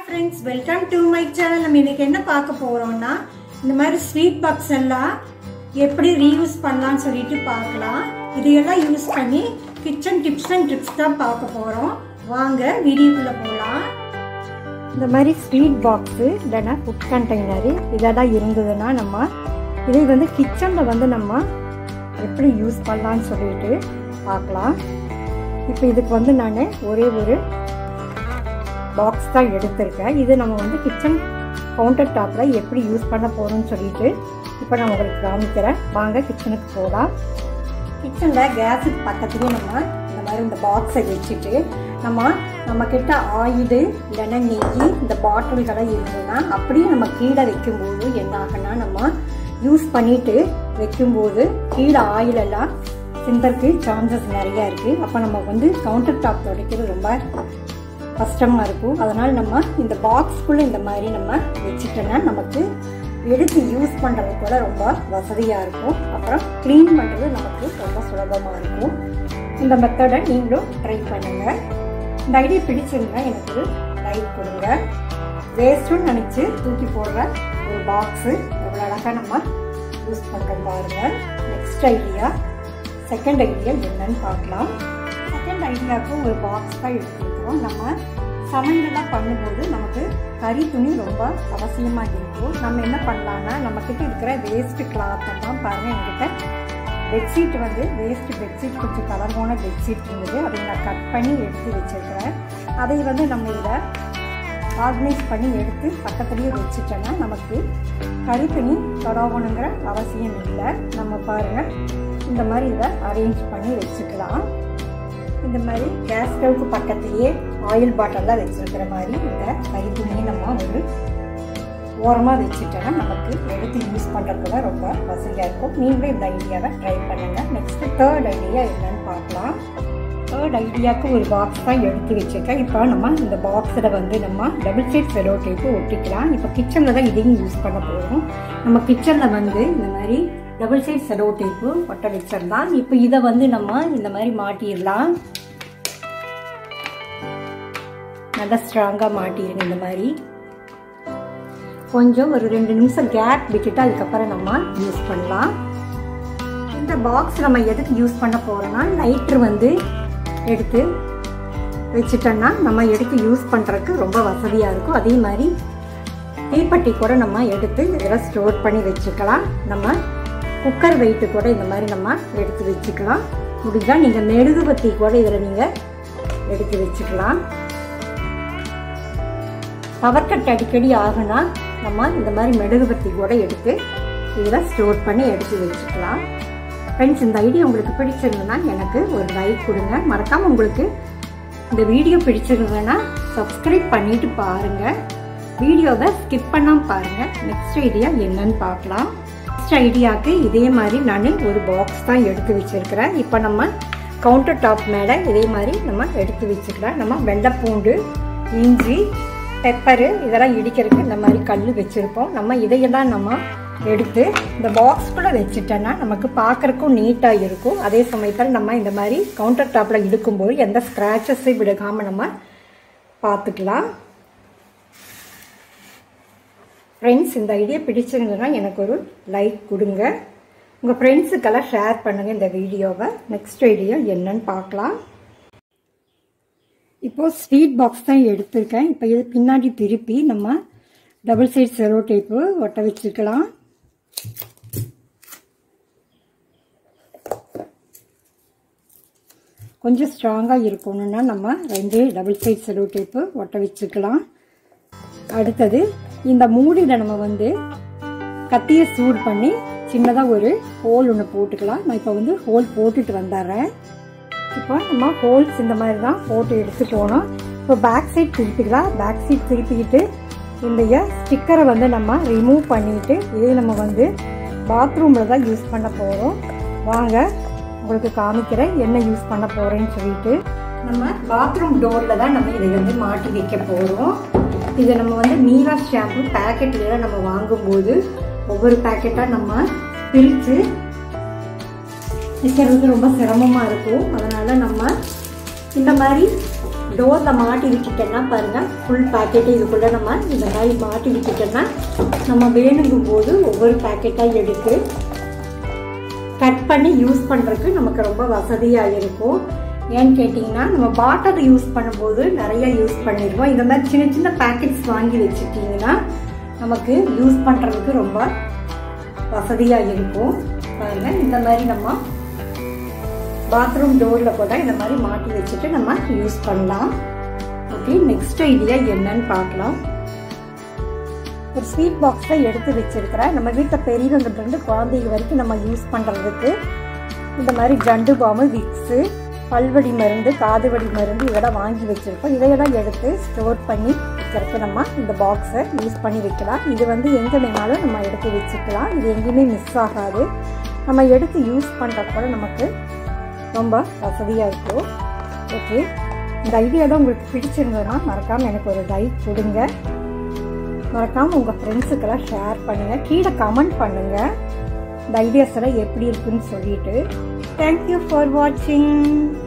friends, welcome to my channel. நம்ம இன்னைக்கு என்ன பார்க்க போறோம்னா இந்த மாதிரி ஸ்வீட் பாக்ஸ் எல்லாம் எப்படி ரீயூஸ் பண்ணலாம்னு சொல்லிட்டு பார்க்கலாம். இதையெல்லாம் யூஸ் பண்ணி கிச்சன் டிப்ஸ் அண்ட் ட்ரிக்ஸ் தான் பார்க்க போறோம். வாங்க வீடியோக்குள்ள போலாம். இந்த மாதிரி ஸ்வீட் பாக்ஸ் இல்லைன்னா ஃபுட் கண்டெய்னர் இதெல்லாம் இருந்ததுன்னா நம்ம இதை வந்து கிச்சனில் வந்து நம்ம எப்படி யூஸ் பண்ணலான்னு சொல்லிட்டு பார்க்கலாம். இப்போ இதுக்கு வந்து நான் ஒரே ஒரு பாக்ஸ் தான் எடுத்திருக்கேன். இது நம்ம வந்து கிச்சன் கவுண்டர் டாப்பில் எப்படி யூஸ் பண்ண போகிறோம்னு சொல்லிட்டு இப்போ நான் உங்களுக்கு காமிக்கிறேன். வாங்க கிச்சனுக்கு போகலாம். கிச்சனில் கேஸுக்கு பக்கத்துலேயே நம்ம இந்த மாதிரி இந்த பாக்ஸை வச்சுட்டு நம்ம கிட்ட ஆயில் இல்லைன்னா நெய் இந்த பாட்டில்களை இருந்ததுன்னா அப்படியே நம்ம கீழே வைக்கும்போது என்ன ஆகுன்னா நம்ம யூஸ் பண்ணிட்டு வைக்கும்போது கீழே ஆயில் எல்லாம் சிந்தருக்கு சான்சஸ் நிறையா இருக்குது. அப்போ நம்ம வந்து கவுண்டர் டாப் துடைக்கிறது ரொம்ப கஷ்டமாக இருக்கும். அதனால் நம்ம இந்த பாக்ஸ்குள்ளே இந்த மாதிரி நம்ம வச்சுட்டோன்னா நமக்கு எடுத்து யூஸ் பண்ணுறது கூட ரொம்ப வசதியாக இருக்கும். அப்புறம் க்ளீன் பண்ணுறது நமக்கு ரொம்ப சுலபமாக இருக்கும். இந்த மெத்தடை நீங்களும் ட்ரை பண்ணுங்கள். இந்த ஐடியா பிடிச்சிருந்தா எனக்கு ஒரு லைக் கொடுங்க. வேஸ்ட்டுன்னு நினச்சி தூக்கி போடுற ஒரு பாக்ஸு எவ்வளோ அழகாக நம்ம யூஸ் பண்ணுறோம் பாருங்கள். நெக்ஸ்ட் ஐடியா, செகண்ட் ஐடியா என்னன்னு பார்க்கலாம். செகண்ட் ஐடியாவுக்கு ஒரு பாக்ஸ் தான் எடுத்துருக்கோம். நம்ம சமையலெல்லாம் பண்ணும்போது நமக்கு கறி துணி ரொம்ப அவசியமாக இருக்கும். நம்ம என்ன பண்ணலான்னா நம்மக்கிட்ட இருக்கிற வேஸ்ட்டு கிளாத்தெல்லாம் பாருங்கள். என்கிட்ட பெட்ஷீட் வந்து வேஸ்ட்டு பெட்ஷீட் கொஞ்சம் கலர்வான பெட்ஷீட் இருந்தது. அதை நான் கட் பண்ணி எடுத்து வச்சுருக்கிறேன். அதை வந்து நம்ம இதை ஆர்கனைஸ் பண்ணி எடுத்து பக்கத்துலேயே வச்சுட்டோன்னா நமக்கு கறி துணி தொடங்கணுங்கிற அவசியம் இல்லை. நம்ம பாருங்கள் இந்த மாதிரி இதை அரேஞ்ச் பண்ணி வச்சுக்கலாம். இந்த மாதிரி கேஸ் ஸ்டவ்க்கு பக்கத்துலேயே ஆயில் பாட்டில்லாம் வச்சுருக்கிற மாதிரி இந்த கறி துணியை நம்ம ஒரு ஓரமாக வச்சுட்டோன்னா நமக்கு எடுத்து யூஸ் பண்ணுறதுல ரொம்ப வசதியாக இருக்கும். நீங்களே இந்த ஐடியாவை ட்ரை பண்ணுங்கள். நெக்ஸ்ட்டு தேர்ட் ஐடியா என்னன்னு பார்க்கலாம். தேர்ட் ஐடியாவுக்கு ஒரு பாக்ஸ் தான் எடுத்து வச்சுருக்கேன். இப்போ நம்ம இந்த பாக்ஸில் வந்து நம்ம டபுள் சைட் செலோ டேப்பு ஒட்டிக்கலாம். இப்போ கிச்சனில் தான் இதையும் யூஸ் பண்ண போகிறோம். நம்ம கிச்சனில் வந்து இந்த மாதிரி டபுள் சைட் செலோ டேப்பு ஒட்ட வச்சிடலாம். இப்போ இதை வந்து நம்ம இந்த மாதிரி மாட்டிடலாம். நல்லா ஸ்ட்ராங்காக மாட்டிடுங்க. இந்த மாதிரி கொஞ்சம் ஒரு 2 நிமிஷம் கேப் விட்டுட்டு அதுக்கப்புறம் நம்ம யூஸ் பண்ணலாம். இந்த பாக்ஸ் நம்ம எதுக்கு யூஸ் பண்ண போகிறோம்னா லைட்ரு வந்து எடுத்து வச்சுட்டோன்னா நம்ம எடுத்து யூஸ் பண்ணுறதுக்கு ரொம்ப வசதியாக இருக்கும். அதே மாதிரி தீப்பெட்டி கூட நம்ம எடுத்து இதில் ஸ்டோர் பண்ணி வச்சுக்கலாம். நம்ம குக்கர் வெயிட்டு கூட இந்த மாதிரி நம்ம எடுத்து வச்சுக்கலாம். முடிஞ்சால் நீங்கள் மெழுகுவர்த்தி கூட இதில் நீங்கள் எடுத்து வச்சுக்கலாம். பவர் கட் அடிக்கடி ஆகுனா நம்ம இந்த மாதிரி மெழுகுவர்த்தி கூட எடுத்து இதில் ஸ்டோர் பண்ணி எடுத்து வச்சுக்கலாம். ஃப்ரெண்ட்ஸ், இந்த ஐடியா உங்களுக்கு பிடிச்சிருந்ததுன்னா எனக்கு ஒரு லைக் கொடுங்க. மறக்காமல் உங்களுக்கு இந்த வீடியோ பிடிச்சிருந்ததுன்னா சப்ஸ்கிரைப் பண்ணிட்டு பாருங்கள். வீடியோவை ஸ்கிப் பண்ணாமல் பாருங்கள். நெக்ஸ்ட் ஐடியா என்னன்னு பார்க்கலாம். நெக்ஸ்ட் ஐடியாவுக்கு இதே மாதிரி நான் ஒரு பாக்ஸ் தான் எடுத்து வச்சுருக்கிறேன். இப்போ நம்ம கவுண்டர் டாப் மேலே இதே மாதிரி நம்ம எடுத்து வச்சுக்கலாம். நம்ம வெள்ளைப்பூண்டு, இஞ்சி, பெப்பரு இதெல்லாம் இடிக்கிறதுக்கு இந்த மாதிரி கல் வச்சுருப்போம். நம்ம இதையெல்லாம் நம்ம எடுத்து இந்த பாக்ஸ்குள்ளே வச்சுட்டோன்னா நமக்கு பார்க்குறக்கும் நீட்டாக இருக்கும். அதே சமயத்தில் நம்ம இந்த மாதிரி கவுண்டர் டாப்பில் இடுக்கும்போது எந்த ஸ்க்ராச்சஸையும் விடுக்காமல் நம்ம பார்த்துக்கலாம். ஃப்ரெண்ட்ஸ், இந்த ஐடியா பிடிச்சிருந்ததுன்னா எனக்கு ஒரு லைக் கொடுங்க. உங்கள் ஃப்ரெண்ட்ஸுக்கெல்லாம் ஷேர் பண்ணுங்கள் இந்த வீடியோவை. நெக்ஸ்ட் ஐடியா என்னன்னு பார்க்கலாம். இப்போது ஸ்வீட் பாக்ஸ் தான் எடுத்திருக்கேன். இப்போ இது பின்னாடி திருப்பி நம்ம டபுள் சைட் செலோ டேப்பு ஒட்ட வச்சுக்கலாம். கொஞ்சம் ஸ்ட்ராங்காக இருக்கணும்னா நம்ம 2 டபுள் சைட் செலோ டேப்பு ஒட்ட வச்சுக்கலாம். அடுத்தது இந்த மூடியில் நம்ம வந்து கத்தியை சூடு பண்ணி சின்னதாக ஒரு ஹோல் ஒன்று போட்டுக்கலாம். நான் இப்போ வந்து ஹோல் போட்டுட்டு வந்துடுறேன். இப்போ நம்ம ஹோல்ஸ் இந்த மாதிரி தான் போட்டு எடுத்து போனோம். இப்போ பேக் சைட் திருப்பிக்கலாம். பேக் சைட் திருப்பிக்கிட்டு இந்த ஸ்டிக்கரை வந்து நம்ம ரிமூவ் பண்ணிவிட்டு இதே நம்ம வந்து பாத்ரூமில் தான் யூஸ் பண்ண போகிறோம். வாங்க உங்களுக்கு காமிக்கிறேன் என்ன யூஸ் பண்ண போகிறேன்னு சொல்லிட்டு. நம்ம பாத்ரூம் டோரில் தான் நம்ம இதை வந்து மாட்டி வைக்க போகிறோம். இதை நம்ம வந்து மீரா ஷாம்பு பேக்கெட்லாம் நம்ம வாங்கும்போது ஒவ்வொரு பேக்கெட்டாக நம்ம பிரித்து வைக்கிறது ரொம்ப சிரமமாக இருக்கும். அதனால் நம்ம இந்த மாதிரி டோரில் மாட்டி விட்டுட்டோன்னா பாருங்கள், ஃபுல் பேக்கெட்டு இதுக்குள்ளே நம்ம இந்த மாதிரி மாட்டி விட்டுட்டோன்னா நம்ம வேணுங்கும் போது ஒவ்வொரு பேக்கெட்டாக எடுத்து கட் பண்ணி யூஸ் பண்ணுறதுக்கு நமக்கு ரொம்ப வசதியாக இருக்கும். ஏன்னு கேட்டிங்கன்னா நம்ம பாட்டில் யூஸ் பண்ணும்போது நிறைய யூஸ் பண்ணிடுவோம். இந்த மாதிரி சின்ன சின்ன பேக்கெட்ஸ் வாங்கி வச்சுட்டிங்கன்னா நமக்கு யூஸ் பண்ணுறதுக்கு ரொம்ப வசதியாக இருக்கும். பாருங்கள், இந்த மாதிரி நம்ம பாத்ரூம் டோரில் கூட இந்த மாதிரி மாட்டி வச்சுட்டு நம்ம யூஸ் பண்ணலாம். ஓகே, நெக்ஸ்ட் ஐடியா என்னன்னு பார்க்கலாம். ஒரு ஸ்வீட் பாக்ஸை எடுத்து வச்சிருக்கிறேன். நம்ம வீட்டில் பெரியவங்கள்ட்ட குழந்தைங்க வரைக்கும் நம்ம யூஸ் பண்ணுறதுக்கு இந்த மாதிரி ஜண்டு பாமு, விக்ஸு, பல்வடி மருந்து, காதுவடி மருந்து இதெல்லாம் வாங்கி வச்சுருக்கோம். இதையெல்லாம் எடுத்து ஸ்டோர் பண்ணி வைக்கிறதுக்கு நம்ம இந்த பாக்ஸை யூஸ் பண்ணி வைக்கலாம். இது எங்கே வேணாலும் நம்ம எடுத்து வச்சுக்கலாம். இது எங்கேயுமே மிஸ் ஆகாது. நம்ம எடுத்து யூஸ் பண்ணுறது கூட நமக்கு ரொம்ப வசதியாக இருக்கும். ஓகே, இந்த ஐடியா தான் உங்களுக்கு பிடிச்சிருந்ததுன்னா மறக்காமல் எனக்கு ஒரு லைக் கொடுங்க. மறக்காமல் உங்கள் ஃப்ரெண்ட்ஸுக்கெல்லாம் ஷேர் பண்ணுங்கள். கீழே கமெண்ட் பண்ணுங்கள் இந்த ஐடியாஸ் எல்லாம் எப்படி இருக்குன்னு சொல்லிட்டு. தேங்க்யூ ஃபார் வாட்சிங்.